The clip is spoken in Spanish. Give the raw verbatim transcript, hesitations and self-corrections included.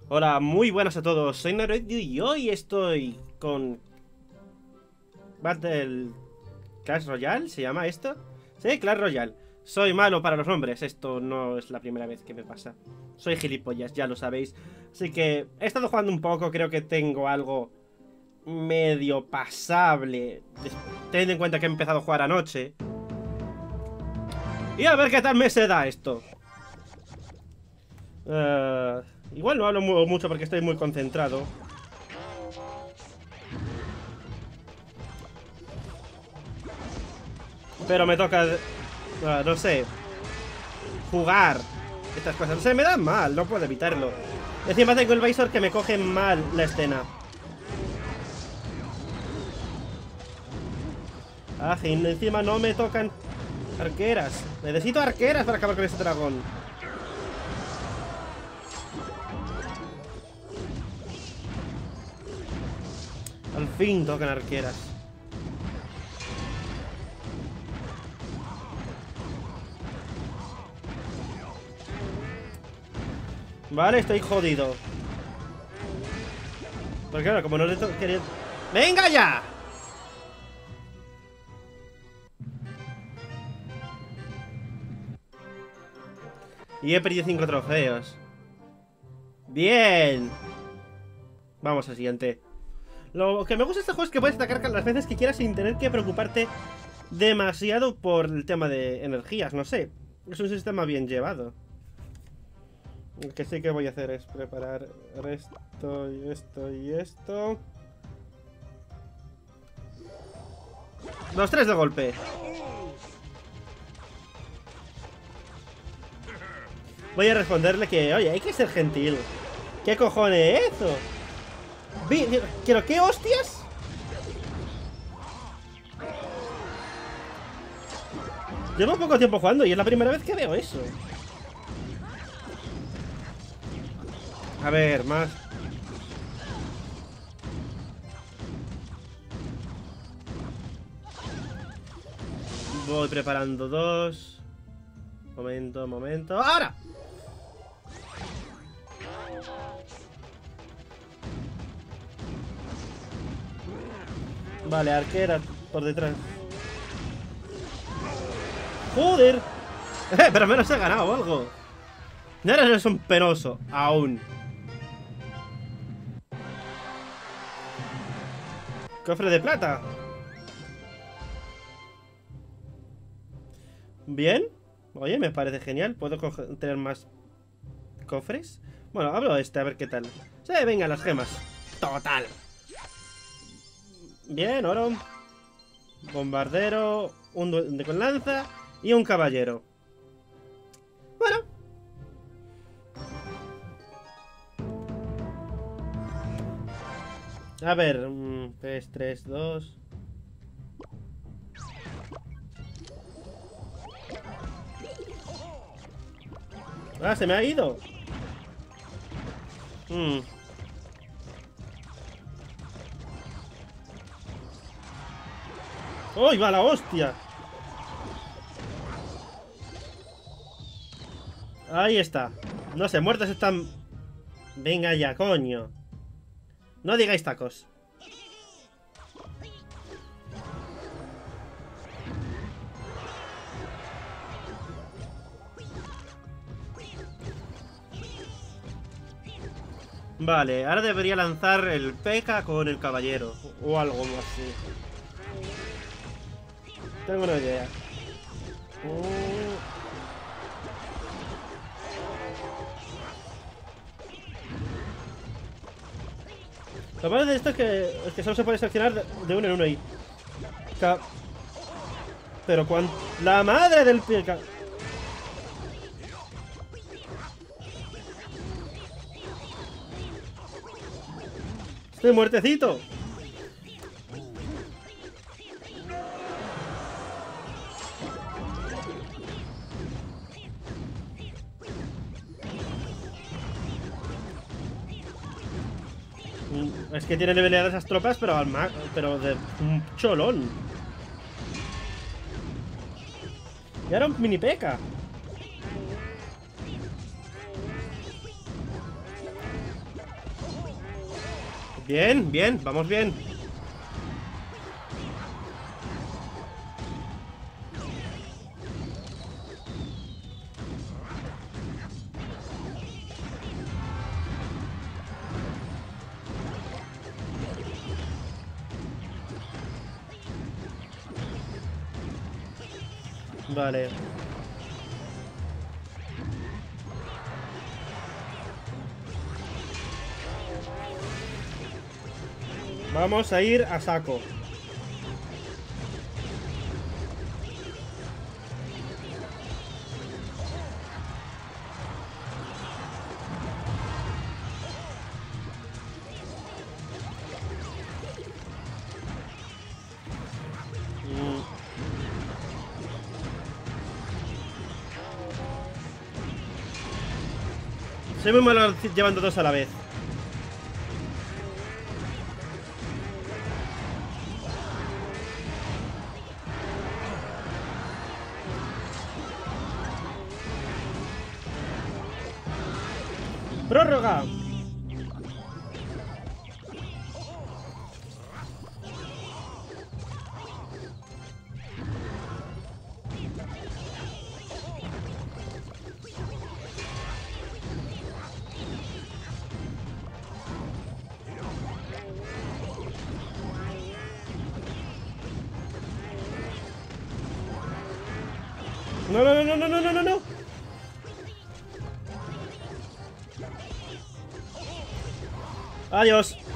Hola, muy buenas a todos, soy Naruedio y hoy estoy con... Battle... Clash Royale, ¿se llama esto? Sí, Clash Royale. Soy malo para los nombres, esto no es la primera vez que me pasa. Soy gilipollas, ya lo sabéis. Así que he estado jugando un poco, creo que tengo algo medio pasable, teniendo en cuenta que he empezado a jugar anoche. Y a ver qué tal me se da esto. Uh, igual no hablo mu mucho porque estoy muy concentrado. Pero me toca, uh, no sé, jugar estas cosas. No sé, me dan mal, no puedo evitarlo. Encima tengo el visor que me coge mal la escena. Ah, y encima no me tocan arqueras. Necesito arqueras para acabar con este dragón. Al fin tocan arqueras. Vale, estoy jodido. Porque claro, como no le quería... ¡Venga ya! Y he perdido cinco trofeos. ¡Bien! Vamos al siguiente. Lo que me gusta de este juego es que puedes atacar las veces que quieras sin tener que preocuparte demasiado por el tema de energías, no sé. Es un sistema bien llevado. Lo que sí que voy a hacer es preparar esto y esto y esto. Los tres de golpe. Voy a responderle que, oye, hay que ser gentil. ¿Qué cojones es eso? ¿Pero qué hostias? Llevo poco tiempo jugando y es la primera vez que veo eso. A ver, más. Voy preparando dos. Momento, momento. ¡Ahora! Vale, arquera por detrás. ¡Joder! Eh, pero al menos he ganado algo. No eres un penoso, aún. Cofre de plata. Bien. Oye, me parece genial. ¿Puedo tener más cofres? Bueno, hablo este, a ver qué tal. Sí, venga, las gemas. Total. Bien, oro. Bombardero. Un duende con lanza. Y un caballero. Bueno. A ver. tres, tres, dos. Ah, se me ha ido. Hmm. ¡Uy, va la hostia! Ahí está. No sé, muertos están... Venga ya, coño. No digáis tacos. Vale, ahora debería lanzar el P K con el caballero. O algo así. Tengo una idea. Uh... Lo malo de esto es que, es que solo se puede seleccionar de, de uno en uno ahí. Ca... Pero cuando... ¡La madre del P K! ¡Estoy muertecito! Es que tiene leveleadas esas tropas, pero al mag, pero de un cholón. Y ahora un mini P K. Bien, bien, vamos bien. Vale. Vamos a ir a saco. Mm. Soy muy malo llevando dos a la vez. ¡Prórroga! No, no, no, no, no, no, no, no. Adiós.